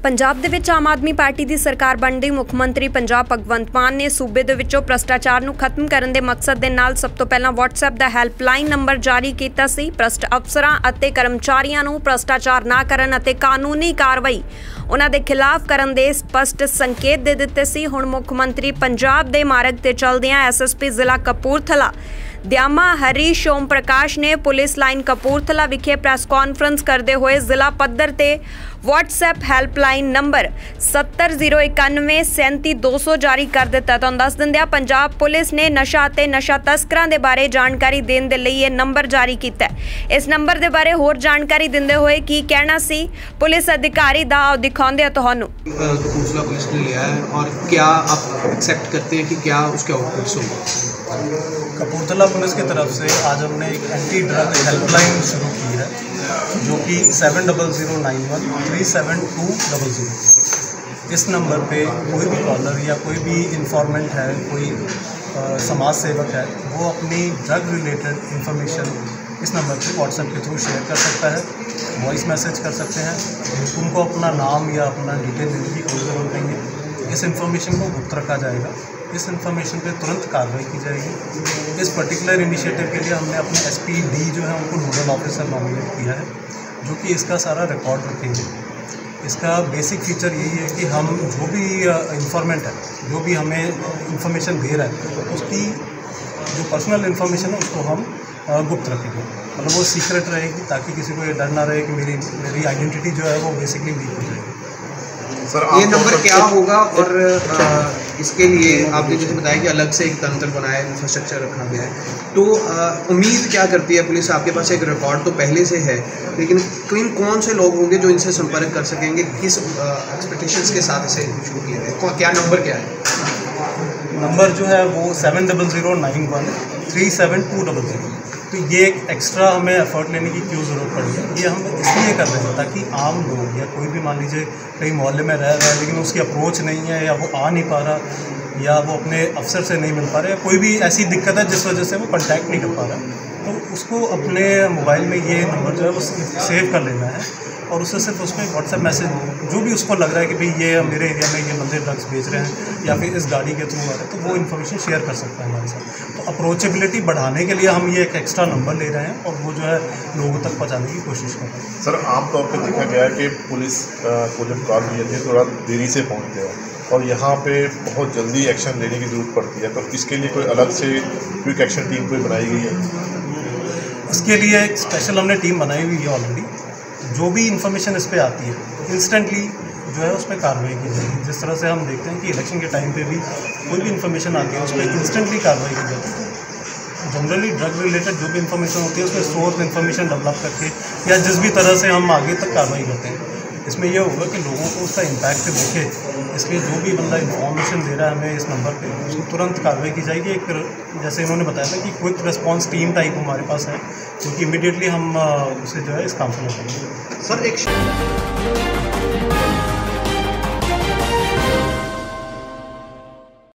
ਪੰਜਾਬ ਦੇ ਵਿੱਚ ਆਮ ਆਦਮੀ ਪਾਰਟੀ ਦੀ ਸਰਕਾਰ ਬਣਦੀ ਮੁੱਖ ਮੰਤਰੀ ਪੰਜਾਬ ਭਗਵੰਤ ਮਾਨ ਨੇ ਸੂਬੇ ਦੇ ਵਿੱਚੋਂ ਭ੍ਰਸ਼ਟਾਚਾਰ ਨੂੰ ਖਤਮ ਕਰਨ ਦੇ ਮਕਸਦ ਦੇ ਨਾਲ ਸਭ ਤੋਂ ਪਹਿਲਾਂ WhatsApp ਦਾ ਹੈਲਪਲਾਈਨ ਨੰਬਰ ਜਾਰੀ ਕੀਤਾ ਸੀ। ਭ੍ਰਸ਼ਟ ਅਫਸਰਾਂ ਅਤੇ ਕਰਮਚਾਰੀਆਂ ਨੂੰ ਭ੍ਰਸ਼ਟਾਚਾਰ ਨਾ ਕਰਨ ਅਤੇ ਕਾਨੂੰਨੀ ਕਾਰਵਾਈ ਉਹਨਾਂ ਦੇ ਖਿਲਾਫ ਕਰਨ ਦੇ ਸਪਸ਼ਟ ਸੰਕੇਤ ਦੇ ਦਿੱਤੇ ਸੀ। ਹੁਣ ਮੁੱਖ ਮੰਤਰੀ ਪੰਜਾਬ ਦੇ ਮਾਰਗ ਤੇ ਚੱਲਦਿਆਂ SSP ਜ਼ਿਲ੍ਹਾ ਕਪੂਰਥਲਾ ਦਿਆਮਾ ਹਰੀਸ਼ ਓਮ ਪ੍ਰਕਾਸ਼ ने पुलिस लाइन कपूरथला विखे प्रेस कॉन्फ्रेंस करते हुए जिला पद्धर ते WhatsApp हैल्पलाइन नंबर 7091 37200 जारी कर दिता। तो दस दिंदिया पंजाब पुलिस ने नशा ते नशा तस्करां दे बारे जानकारी देने दे लई ये नंबर जारी किया। इस नंबर दे बारे होर जानकारी दिंदे हुए की कहना सी पुलिस अधिकारी दा दिखाउंदे तुहानू। कपूरथला पुलिस ने लिया है और क्या आप एक्सेप्ट करते हैं कि क्या उसके आउटपुट्स होंगे? कपूरथला पुलिस की तरफ से आज हमने एक एंटी ड्रग हेल्पलाइन शुरू की है जो कि 7091 37200। इस नंबर पे कोई भी कॉलर या कोई भी इंफॉर्मेंट है, कोई समाज सेवक है, वो अपनी ड्रग रिलेटेड इंफॉर्मेशन इस नंबर पे WhatsApp के थ्रू शेयर कर सकता है, वॉइस मैसेज कर सकते हैं। उनको अपना नाम या अपना डिटेल देने की कोई ज़रूरत नहीं है। इस इंफॉर्मेशन को गुप्त रखा जाएगा, इस इंफॉर्मेशन पे तुरंत कार्रवाई की जाएगी। इस पर्टिकुलर इनिशिएटिव के लिए हमने अपने SPD जो है उनको नोडल ऑफिसर नॉमिनेट किया है, जो कि इसका सारा रिकॉर्ड रखेंगे। इसका बेसिक फीचर यही है कि हम जो भी इंफॉर्मेंट है, जो भी हमें इंफॉर्मेशन दे रहा है, उसकी जो पर्सनल इंफॉर्मेशन है उसको हम गुप्त रखेंगे। मतलब वो सीक्रेट रहेगी ताकि किसी को ये डर ना रहे कि मेरी आइडेंटिटी जो है वो बेसिकली लीक हो जाएगी। सर ये नंबर क्या होगा और इसके लिए आपने जैसे बताया कि अलग से एक तंत्र बनाया है, इंफ्रास्ट्रक्चर रखा गया है, तो उम्मीद क्या करती है पुलिस? आपके पास एक रिकॉर्ड तो पहले से है, लेकिन कौन से लोग होंगे जो इनसे संपर्क कर सकेंगे? किस एक्सपेक्टेशंस के साथ इसे शुरू किया है? क्या नंबर क्या है? नंबर जो है वो 7091 37200। तो ये एक एक्स्ट्रा हमें एफर्ट लेने की क्यों ज़रूरत पड़ी है? ये हम इसलिए कर रहे हैं ताकि आम लोग या कोई भी मान लीजिए कहीं मोहल्ले में रह रहा है लेकिन उसकी अप्रोच नहीं है, या वो आ नहीं पा रहा, या वो अपने अफसर से नहीं मिल पा रहा, या कोई भी ऐसी दिक्कत है जिस वजह से वो कांटेक्ट नहीं कर पा रहा, तो उसको अपने मोबाइल में ये नंबर जो है वो सेव कर लेना है और उससे सिर्फ उसमें WhatsApp मैसेज जो भी उसको लग रहा है कि भाई ये मेरे एरिया में ये बंदे ड्रग्स बेच रहे हैं या फिर इस गाड़ी के थ्रू आ रहे हैं, तो वो इन्फॉर्मेशन शेयर कर सकता है हमारे साथ। तो अप्रोचेबिलिटी बढ़ाने के लिए हम ये एक एक्स्ट्रा नंबर ले रहे हैं और वो जो है लोगों तक पहुँचाने की कोशिश कर रहे हैं। सर आमतौर पर देखा गया है कि पुलिस को जब कॉल किए थे थोड़ा देरी से पहुँचते हैं और यहाँ पे बहुत जल्दी एक्शन लेने की ज़रूरत पड़ती है, तो इसके लिए कोई अलग से क्विक एक्शन टीम कोई बनाई गई है? इसके लिए एक स्पेशल हमने टीम बनाई हुई है ऑलरेडी। जो भी इंफॉर्मेशन इस पर आती है इंस्टेंटली जो है उस पर कार्रवाई की जाएगी। जिस तरह से हम देखते हैं कि इलेक्शन के टाइम पे भी कोई भी इंफॉर्मेशन आती है उस पर इंस्टेंटली कार्रवाई की जाती है। जनरली ड्रग रिलेटेड जो भी इंफॉर्मेशन होती है उसमें सोर्स इंफॉर्मेशन डेवलप करके या जिस भी तरह से हम आगे तक कार्रवाई करते हैं, इसमें यह होगा कि लोगों को उसका इम्पैक्ट दिखे। इसलिए जो भी बंदा इंफॉर्मेशन दे रहा है हमें इस नंबर पे, उसको तुरंत कार्रवाई की जाएगी। एक जैसे इन्होंने बताया था कि क्विक रिस्पांस टीम टाइप हमारे पास है, क्योंकि इमीडिएटली हम उसे जो है इस काम से लगाएंगे। सर एक